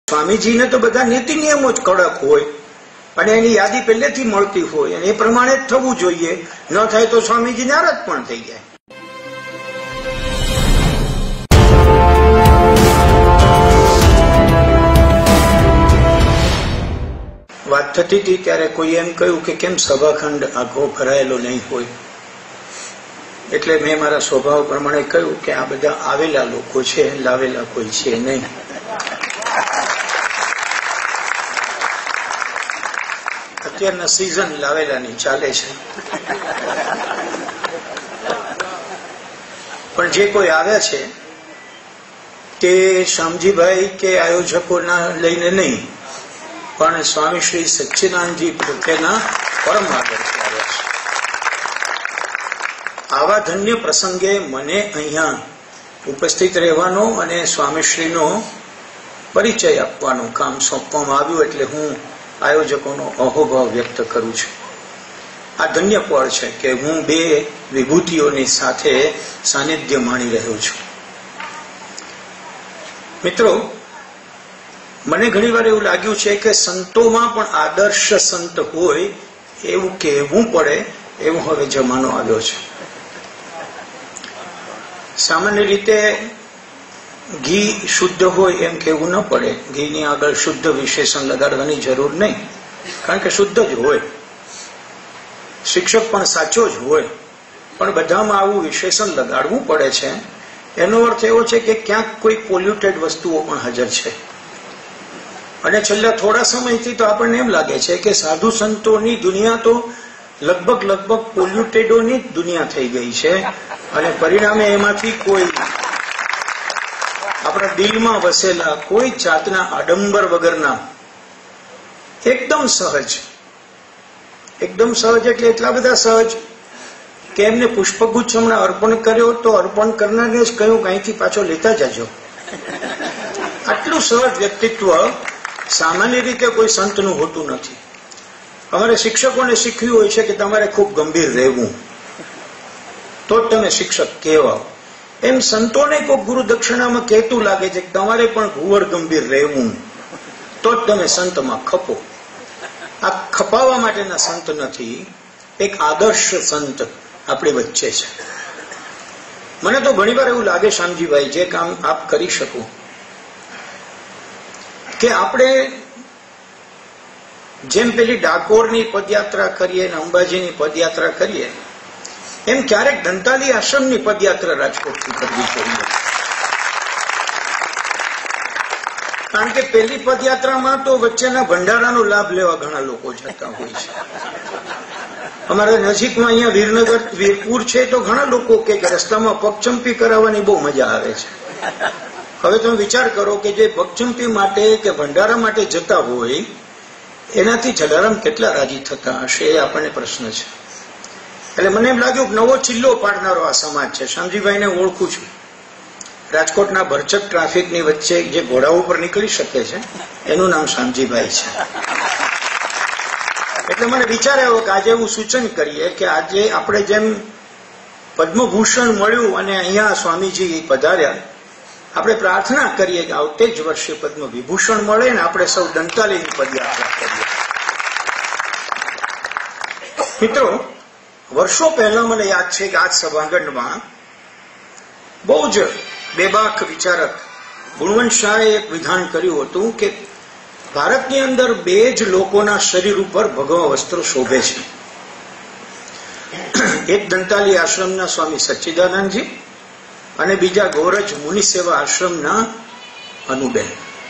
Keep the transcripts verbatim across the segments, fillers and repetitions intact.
સ્વામીજીને તો બધા નીતિ નિયમો જ કડક હોય અને એની યાદી પહેલેથી મળતી હોય અને એ પ્રમાણે જ થવું જોઈએ. ન થાય તો સ્વામીજી નારાજ પણ થઈ જાય. વાત થતી હતી ત્યારે કોઈ એમ કહ્યું કે કેમ સભાખંડ આખો ભરાયેલો નહીં હોય, એટલે મેં મારા સ્વભાવ પ્રમાણે કહ્યું કે આ બધા આવેલા લોકો છે, લાવેલા કોઈ છે નહીં. અત્યારના સિઝન લાવેલાની ચાલે છે, પણ જે કોઈ આવ્યા છે તે શામજીભાઈ કે આયોજકોના લઈને નહીં, પણ સ્વામી શ્રી સચ્ચિદાનંદજી પ્રત્યેના પરમ આદર્શથી આવ્યા છે. આવા ધન્ય પ્રસંગે મને અહીંયા ઉપસ્થિત રહેવાનો અને સ્વામીશ્રીનો પરિચય આપવાનું કામ સોંપવામાં આવ્યું, એટલે હું આયોજકોનો અહોભાવ વ્યક્ત કરું છું. આ ધન્ય પળ છે કે હું બે વિભૂતિઓની સાથે સાનિધ્ય માણી રહ્યો છું. મિત્રો, મને ઘણી વાર એવું લાગ્યું છે કે સંતોમાં પણ આદર્શ સંત હોય એવું કહેવું પડે એવો હવે જમાનો આવ્યો છે. સામાન્ય રીતે ઘી શુદ્ધ હોય એમ કહેવું ન પડે, ઘીની આગળ શુદ્ધ વિશેષણ લગાડવાની જરૂર નહીં, કારણ કે શુદ્ધ જ હોય. શિક્ષક પણ સાચો જ હોય, પણ બધામાં આવું વિશેષણ લગાડવું પડે છે. એનો અર્થ એવો છે કે ક્યાંક કોઈ પોલ્યુટેડ વસ્તુઓ પણ હાજર છે. અને છેલ્લા થોડા સમયથી તો આપણને એમ લાગે છે કે સાધુ સંતોની દુનિયા તો લગભગ લગભગ પોલ્યુટેડોની જ દુનિયા થઈ ગઈ છે, અને પરિણામે એમાંથી કોઈ આપણા દિલમાં વસેલા કોઈ જાતના આડંબર વગરના એકદમ સહજ, એકદમ સહજ એટલે એટલા બધા સહજ કે એમને પુષ્પગુચ્છ હમણાં અર્પણ કર્યો તો અર્પણ કરનારને જ કહ્યું કે અહીંથી પાછો લેતા જજો. આટલું સહજ વ્યક્તિત્વ સામાન્ય રીતે કોઈ સંતનું હોતું નથી. અમારે શિક્ષકોને શીખવ્યું હોય છે કે તમારે ખૂબ ગંભીર રહેવું, તો જ તમે શિક્ષક કહેવાઓ. એમ સંતોને કોઈ ગુરુ દક્ષિણામાં કહેતું લાગે છે કે તમારે પણ ઘુવડ ગંભીર રહેવું, તો જ તમે સંતમાં ખપો. આ ખપાવવા માટેના સંત નથી, એક આદર્શ સંત આપણી વચ્ચે છે. મને તો ઘણી વાર એવું લાગે શામજીભાઈ, જે કામ આપ કરી શકો, કે આપણે જેમ પેલી ડાકોરની પદયાત્રા કરીએ ને અંબાજીની પદયાત્રા કરીએ, એમ ક્યારેક દંતાલી આશ્રમની પદયાત્રા રાજકોટથી કરવી જોઈએ. કારણ કે પેલી પદયાત્રામાં તો વચ્ચેના ભંડારાનો લાભ લેવા ઘણા લોકો જતા હોય છે. અમારા નજીકમાં અહીંયા વીરનગર વીરપુર છે, તો ઘણા લોકો કે રસ્તામાં પગચંપી કરાવવાની બહુ મજા આવે છે. હવે તમે વિચાર કરો કે જે પગચંપી માટે કે ભંડારા માટે જતા હોય એનાથી જલારામ કેટલા રાજી થતા હશે, એ આપણને પ્રશ્ન છે. એટલે મને એમ લાગ્યું કે નવો ચિલ્લો પાડનારો આ સમાજ છે. શામજીભાઈને ઓળખું છું. રાજકોટના ભરચક ટ્રાફિકની વચ્ચે જે ઘોડા ઉપર નીકળી શકે છે એનું નામ શામજીભાઈ છે. એટલે મને વિચાર આવ્યો કે આજે એવું સૂચન કરીએ કે આજે આપણે જેમ પદ્મભૂષણ મળ્યું અને અહીંયા સ્વામીજી પધાર્યા, આપણે પ્રાર્થના કરીએ કે આવતે જ વર્ષે પદ્મ વિભૂષણ મળે ને આપણે સૌ દંતાલીની પદયાત્રા કરીએ. મિત્રો, વર્ષો પહેલા મને યાદ છે કે આ સભાગંડમાં બહુ જ બેબાક વિચારક ગુણવંત શાહે એક વિધાન કર્યું હતું કે ભારતની અંદર બે જ લોકોના શરીર ઉપર ભગવા વસ્ત્રો શોભે છે. એક દંતાલી આશ્રમના સ્વામી સચ્ચિદાનંદજી અને બીજા ગોરજ મુનિ સેવા આશ્રમના અનુબેન.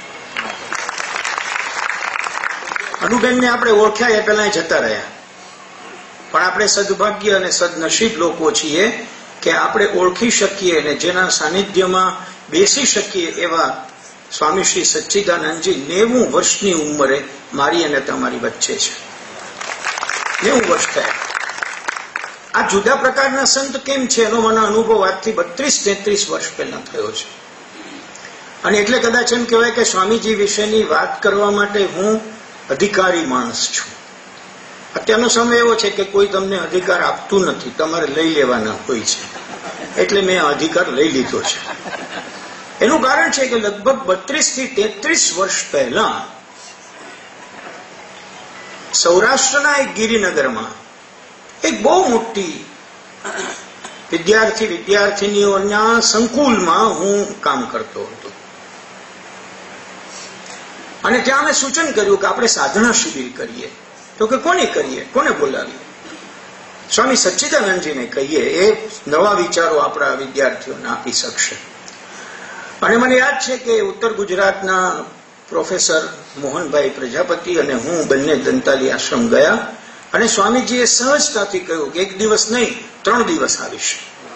અનુબેનને આપણે ઓળખ્યા એ પહેલા જતા રહ્યા, પણ આપણે સદભાગ્ય અને સદનસીબ લોકો છીએ કે આપણે ઓળખી શકીએ અને જેના સાનિધ્યમાં બેસી શકીએ એવા સ્વામી શ્રી સચ્ચિદાનંદજી નેવું વર્ષની ઉંમરે મારી અને તમારી વચ્ચે છે. નેવું વર્ષ થયા. આ જુદા પ્રકારના સંત કેમ છે એનો મને અનુભવ આજથી બત્રીસ તેત્રીસ વર્ષ પહેલા થયો છે. અને એટલે કદાચ એમ કહેવાય કે સ્વામીજી વિશેની વાત કરવા માટે હું અધિકારી માણસ છું. અત્યારનો સમય એવો છે કે કોઈ તમને અધિકાર આપતું નથી, તમારે લઈ લેવાના હોય છે. એટલે મેં અધિકાર લઈ લીધો છે. એનું કારણ છે કે લગભગ બત્રીસ થી તેત્રીસ વર્ષ પહેલા સૌરાષ્ટ્રના એક ગિરિનગરમાં એક બહુ મોટી વિદ્યાર્થી વિદ્યાર્થીનીઓના સંકુલમાં હું કામ કરતો હતો અને ત્યાં અમે સૂચન કર્યું કે આપણે સાધના શિબિર કરીએ. તો કે કોને કરીએ, કોને બોલાવીએ? સ્વામી સચ્ચિદાનંદજીને કહીએ, એ નવા વિચારો આપણા વિદ્યાર્થીઓને આપી શકશે. અને મને યાદ છે કે ઉત્તર ગુજરાતના પ્રોફેસર મોહનભાઈ પ્રજાપતિ અને હું બંને દંતાલી આશ્રમ ગયા અને સ્વામીજીએ સહજતાથી કહ્યું કે એક દિવસ નહીં, ત્રણ દિવસ આવીશ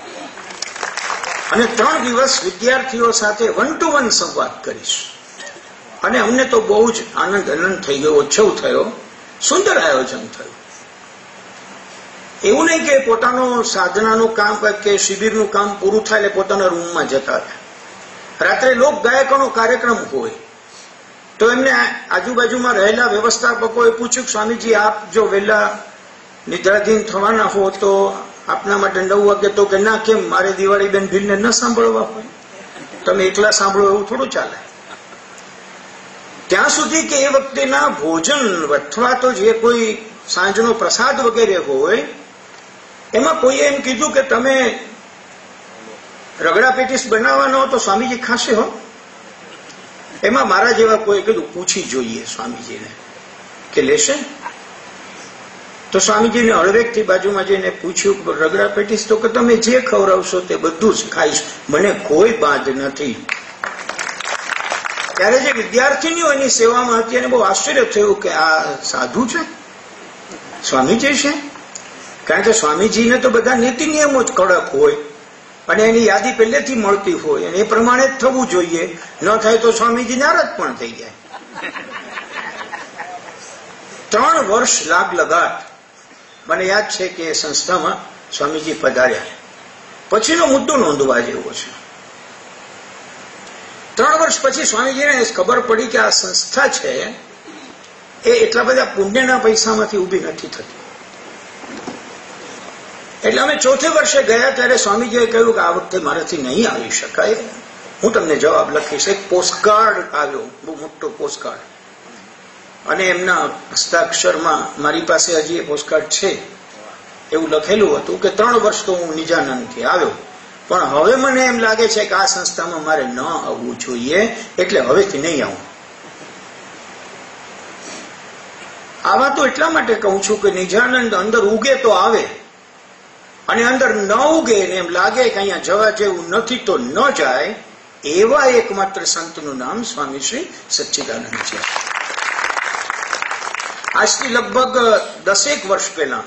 અને ત્રણ દિવસ વિદ્યાર્થીઓ સાથે વન ટુ વન સંવાદ કરીશ. અને અમને તો બહુ જ આનંદ આનંદ થઈ ગયો, ઉત્સવ થયો, સુંદર આયોજન થયું. એવું નહીં કે પોતાનું સાધનાનું કામ કે શિબિરનું કામ પૂરું થાય એટલે પોતાના રૂમમાં જતા રહે. રાત્રે લોક ગાયકોનો કાર્યક્રમ હોય તો એમને આજુબાજુમાં રહેલા વ્યવસ્થાપકોએ પૂછ્યું, સ્વામીજી આપ જો વહેલા નિદ્રાધીન થવાના હો તો આપના માટે નવ વાગે. તો કે ના, કેમ, મારે દિવાળી બેન ભીલને ન સાંભળવા હોય? તમે એકલા સાંભળો એવું થોડું ચાલે. ત્યાં સુધી કે એ વખતેના ભોજન અથવા તો જે કોઈ સાંજનો પ્રસાદ વગેરે હોય એમાં કોઈએ એમ કીધું કે તમે રગડા પેટીસ બનાવવાનો તો સ્વામીજી ખાશે હો. એમાં મારા જેવા કોઈ કીધું પૂછી જોઈએ સ્વામીજીને કે લેશે. તો સ્વામીજીને હળવેકથી બાજુમાં જઈને પૂછ્યું કે રગડા પેટીસ તો કે તમે જે ખવડાવશો તે બધું જ ખાઈશ, મને કોઈ બાંધ નથી. ત્યારે જે વિદ્યાર્થીનીઓ એની સેવામાં હતી એને બહુ આશ્ચર્ય થયું કે આ સાધુ છે, સ્વામીજી છે. કારણ કે સ્વામીજીને તો બધા નીતિ નિયમો જ કડક હોય અને એની યાદી પહેલેથી મળતી હોય અને એ પ્રમાણે જ થવું જોઈએ. ન થાય તો સ્વામીજી નારાજ પણ થઈ જાય. ત્રણ વર્ષ લાગ લગાટ મને યાદ છે કે એ સંસ્થામાં સ્વામીજી પધાર્યા. પછીનો મુદ્દો નોંધવા જેવો છે. ત્રણ વર્ષ પછી સ્વામીજીને ખબર પડી કે આ સંસ્થા છે એ એટલા બધા પુણ્યના પૈસામાંથી ઊભી નથી થતી. એટલે અમે ચોથે વર્ષે ગયા ત્યારે સ્વામીજીએ કહ્યું કે આ વખતે મારાથી નહીં આવી શકાય, હું તમને જવાબ લખીશ. એક પોસ્ટકાર્ડ આવ્યો, બહુ મોટો પોસ્ટકાર્ડ, અને એમના હસ્તાક્ષરમાં મારી પાસે હજી એ પોસ્ટકાર્ડ છે. એવું લખેલું હતું કે ત્રણ વર્ષ તો હું નિજાનંદથી આવ્યો, પણ હવે મને એમ લાગે છે કે આ સંસ્થામાં મારે ન આવવું જોઈએ, એટલે હવેથી નહીં આવું. આવા તો એટલા માટે કહું છું કે નિજાનંદ અંદર ઉગે તો આવે, અને અંદર ન ઉગે ને એમ લાગે કે અહીંયા જવા જેવું નથી તો ન જાય. એવા એકમાત્ર સંતનું નામ સ્વામી શ્રી સચ્ચિદાનંદ છે. આજથી લગભગ દસેક વર્ષ પહેલા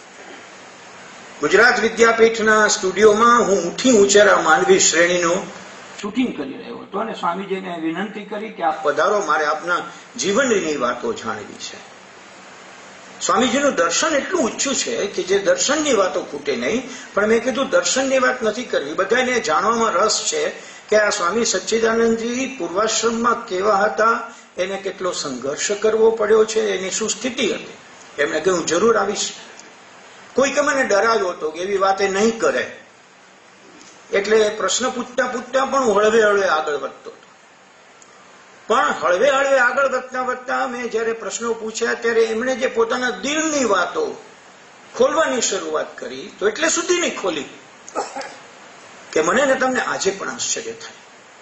ગુજરાત વિદ્યાપીઠના સ્ટુડિયોમાં હું ઊઠી ઉંચેરા માનવી શ્રેણીનું શૂટિંગ કરી રહ્યો હતો અને સ્વામીજીને વિનંતી કરી કે આપ પધારો, મારે આપના જીવનની વાતો જાણવી છે. સ્વામીજીનું દર્શન એટલું ઊંચું છે કે જે દર્શનની વાતો ખૂટે નહીં, પણ મેં કીધું દર્શનની વાત નથી કરવી, બધાને જાણવામાં રસ છે કે આ સ્વામી સચ્ચિદાનંદજી પૂર્વાશ્રમમાં કેવા હતા, એને કેટલો સંઘર્ષ કરવો પડ્યો છે, એની શું સ્થિતિ હતી. એમણે કહ્યું જરૂર આવીશ. કોઈકે મને ડરાવ્યો હતો કે એવી વાતે નહીં કરે, એટલે પ્રશ્ન પૂછતા પૂછતા પણ હું હળવે હળવે આગળ વધતો હતો. પણ હળવે હળવે આગળ વધતા વધતા મેં જયારે પ્રશ્નો પૂછ્યા ત્યારે એમણે જે પોતાના દિલની વાતો ખોલવાની શરૂઆત કરી તો એટલે સુધી નહીં ખોલી કે મને ને તમને આજે પણ આશ્ચર્ય થાય.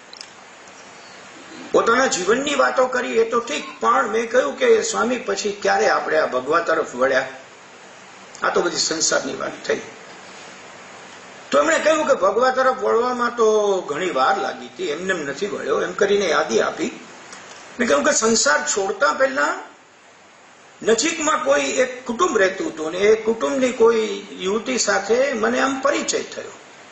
પોતાના જીવનની વાતો કરી એ તો ઠીક, પણ મેં કહ્યું કે સ્વામી પછી ક્યારે આપણે આ ભગવા તરફ વળ્યા? આ તો બધી સંસારની વાત થઈ. તો એમણે કહ્યું કે ભગવા તરફ વળવામાં તો ઘણી વાર લાગી હતી, એમને એમ નથી વળ્યો. એમ કરીને યાદી આપી. મેં કહ્યું કે સંસાર છોડતા પહેલા નજીકમાં કોઈ એક કુટુંબ રહેતું હતું ને એ કુટુંબની કોઈ યુવતી સાથે મને આમ પરિચય થયો.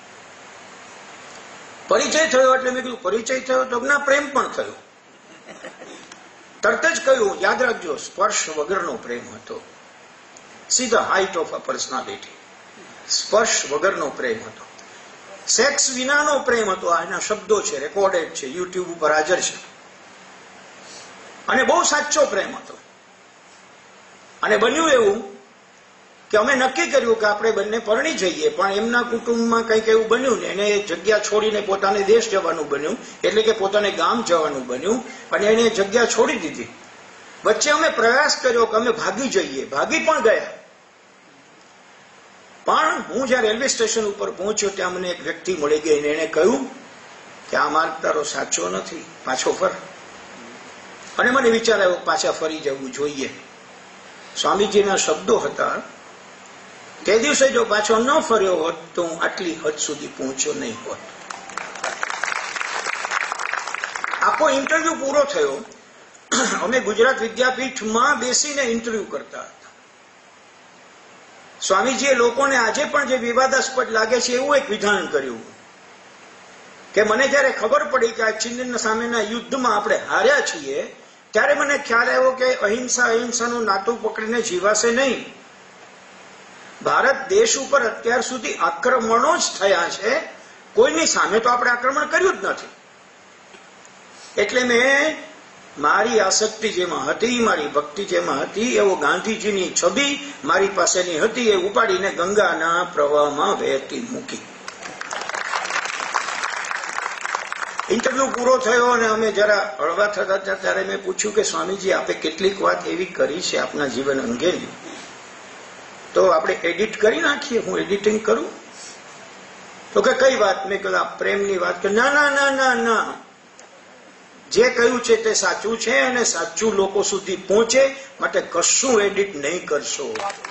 પરિચય થયો એટલે મેં કીધું પરિચય થયો તો ના, પ્રેમ પણ થયો. તરત જ કહ્યું, યાદ રાખજો, સ્પર્શ વગરનો પ્રેમ હતો. See the height of a personality. સ્પર્શ વગરનો પ્રેમ હતો, સેક્સ વિનાનો પ્રેમ હતો. આ એના શબ્દો છે, રેકોર્ડેડ છે, યુટ્યુબ ઉપર હાજર છે. અને બહુ સાચો પ્રેમ હતો. અને બન્યું એવું કે અમે નક્કી કર્યું કે આપણે બંને પરણી જઈએ, પણ એમના કુટુંબમાં કંઈક એવું બન્યું ને એને જગ્યા છોડીને પોતાને દેશ જવાનું બન્યું, એટલે કે પોતાને ગામ જવાનું બન્યું, અને એને જગ્યા છોડી દીધી. વચ્ચે અમે પ્રયાસ કર્યો કે અમે ભાગી જઈએ, ભાગી પણ ગયા. પણ હું જ્યાં રેલવે સ્ટેશન ઉપર પહોંચ્યો ત્યાં મને એક વ્યક્તિ મળી ગઈ અને એને કહ્યું કે આ માર્ગ તારો સાચો નથી, પાછો ફર. અને મને વિચાર આવ્યો પાછા ફરી જવું જોઈએ. સ્વામીજીના શબ્દો હતા, તે દિવસે જો પાછો ન ફર્યો હોત તો હું આટલી હદ સુધી પહોંચ્યો નહીં હોત. આખો ઇન્ટરવ્યુ પૂરો થયો. અમે ગુજરાત વિદ્યાપીઠમાં બેસીને ઇન્ટરવ્યુ કરતા હતા. સ્વામીજીએ લોકોને આજે પણ જે વિવાદાસ્પદ લાગે છે એવું એક વિધાન કર્યું કે મને જયારે ખબર પડી કે આ ચીન સામેના યુદ્ધમાં આપણે હાર્યા છીએ, ત્યારે મને ખ્યાલ આવ્યો કે અહિંસા અહિંસાનું નાતું પકડીને જીવાશે નહીં. ભારત દેશ ઉપર અત્યાર સુધી આક્રમણો જ થયા છે, કોઈની સામે તો આપણે આક્રમણ કર્યું જ નથી. એટલે મેં મારી આસક્તિ જેમાં હતી, મારી ભક્તિ જેમાં હતી, એવો ગાંધીજીની છબી મારી પાસેની હતી, એ ઉપાડીને ગંગાના પ્રવાહમાં વહેતી મૂકી. ઇન્ટરવ્યુ પૂરો થયો અને અમે જરા હળવા થતા હતા ત્યારે મેં પૂછ્યું કે સ્વામીજી આપે કેટલીક વાત એવી કરી છે આપના જીવન અંગેની, તો આપણે એડિટ કરી નાખીએ, હું એડિટિંગ કરું? તો કે કઈ વાત? મેં કહ્યું પ્રેમની વાત. કે ના ના ના ના ના, જે કહ્યું છે તે સાચું છે અને સાચું લોકો સુધી પહોંચે માટે કશું એડિટ નહીં કરશો.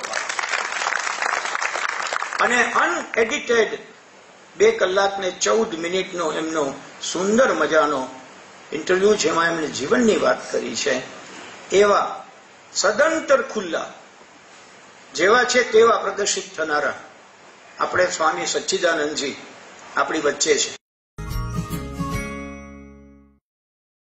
અને અનએડિટેડ બે કલાક ને ચૌદ મિનિટનો એમનો સુંદર મજાનો ઇન્ટરવ્યુ જેમાં એમણે જીવનની વાત કરી છે, એવા સદંતર ખુલ્લા જેવા છે તેવા પ્રદર્શિત થનારા આપણે સ્વામી સચ્ચિદાનંદજી આપણી વચ્ચે છે.